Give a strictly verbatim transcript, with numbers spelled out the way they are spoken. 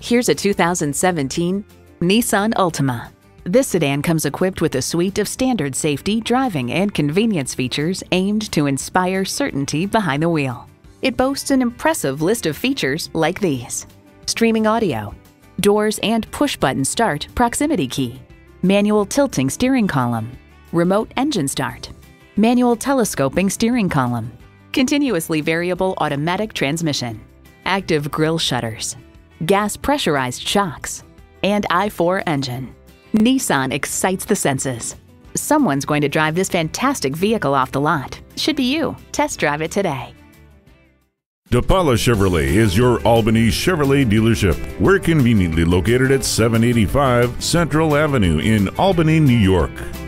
Here's a two thousand seventeen Nissan Altima. This sedan comes equipped with a suite of standard safety, driving, and convenience features aimed to inspire certainty behind the wheel. It boasts an impressive list of features like these: streaming audio, doors and push-button start proximity key, manual tilting steering column, remote engine start, manual telescoping steering column, continuously variable automatic transmission, active grille shutters, gas pressurized shocks, and I four engine. Nissan excites the senses. Someone's going to drive this fantastic vehicle off the lot. Should be you. Test drive it today. DePaula Chevrolet is your Albany Chevrolet dealership. We're conveniently located at seven eighty-five Central Avenue in Albany, New York.